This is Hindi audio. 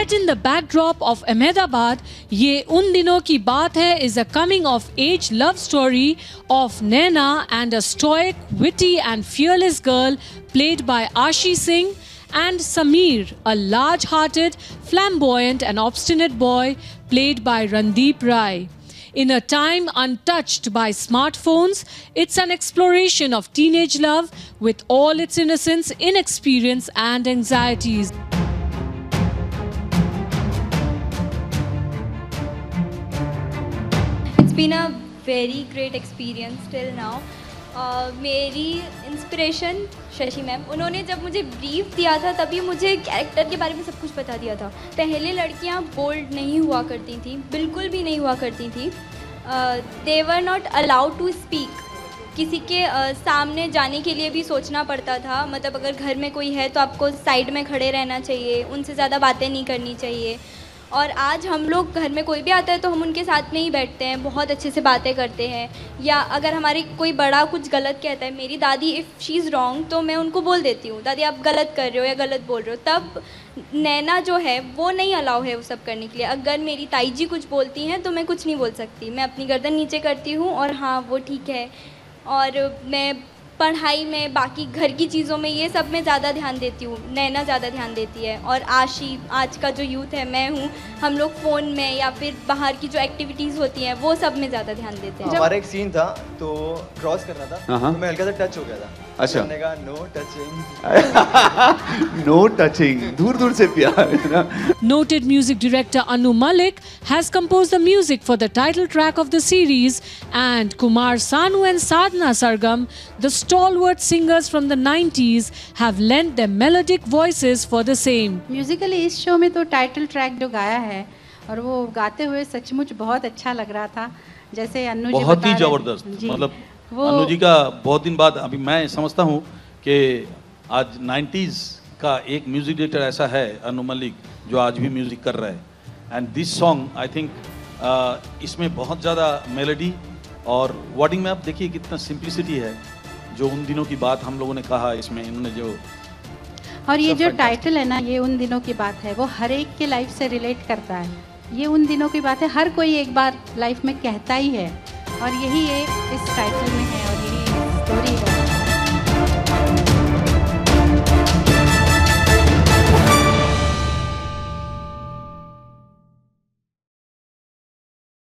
Set in the backdrop of Ahmedabad, ये उन दिनों की बात है is a coming-of-age love story of Naina and a stoic, witty and fearless girl played by Ashi Singh, and Sameer, a large-hearted, flamboyant and obstinate boy played by Randeep Rai. In a time untouched by smartphones, it's an exploration of teenage love with all its innocence, inexperience and anxieties. It's been a very great experience till now. मेरी इंस्पिरेशन शशि मैम, उन्होंने जब मुझे ब्रीफ दिया था तभी मुझे कैरेक्टर के बारे में सब कुछ बता दिया था। पहले लड़कियां बोल्ड नहीं हुआ करती थी, बिल्कुल भी नहीं हुआ करती थी। They were not allowed to speak. किसी के सामने जाने के लिए भी सोचना पड़ता था। मतलब अगर घर में कोई है तो आपको साइड में खड़े रहना चाहिए, उनसे ज़्यादा बातें नहीं करनी चाहिए। और आज हम लोग घर में कोई भी आता है तो हम उनके साथ में ही बैठते हैं, बहुत अच्छे से बातें करते हैं। या अगर हमारे कोई बड़ा कुछ गलत कहता है, मेरी दादी इफ़ शी इज़ रॉन्ग तो मैं उनको बोल देती हूँ, दादी आप गलत कर रहे हो या गलत बोल रहे हो। तब नैना जो है वो नहीं अलाउ है वो सब करने के लिए। अगर मेरी ताई जी कुछ बोलती हैं तो मैं कुछ नहीं बोल सकती, मैं अपनी गर्दन नीचे करती हूँ और हाँ वो ठीक है। और मैं पढ़ाई में, बाकी घर की चीज़ों में, ये सब में ज़्यादा ध्यान देती हूँ, नैना ज़्यादा ध्यान देती है। और आशी, आज का जो यूथ है, मैं हूँ, हम लोग फ़ोन में या फिर बाहर की जो एक्टिविटीज़ होती हैं वो सब में ज़्यादा ध्यान देते हैं। हमारा एक सीन था तो क्रॉस करना था, तो मैं हल्का सा टच हो गया था। अच्छा, मैंने कहा नो टचिंग। नो टचिंग, दूर दूर से प्यार। Noted music director Anu Malik has composed the music for the title track of the series, and Kumar, Sanu and Sadhana Sargam, the stalwart singers from the 90s, have lent their melodic voices for the same. Musically इस शो में तो टाइटल ट्रैक जो गाया है और वो गाते हुए सचमुच बहुत अच्छा लग रहा था। जैसे अन्नू जी बहुत ही जबरदस्त, मतलब अन्नू जी का बहुत दिन बाद अभी मैं समझता हूँ कि आज 90s का एक म्यूजिक डायरेक्टर ऐसा है अनु मलिक जो आज भी म्यूजिक कर रहा है। And this song I think इसमें बहुत ज़्यादा मेलोडी और वर्डिंग में आप देखिए कितना सिंप्लिसिटी है। जो उन दिनों की बात हम लोगों ने कहा इसमें इन्होंने जो, और ये जो टाइटल है ना, ये उन दिनों की बात है, वो हर एक के लाइफ से रिलेट करता है। ये उन दिनों की बात है, हर कोई एक बार लाइफ में कहता ही है और यही एक इस टाइटल में है और यही स्टोरी है।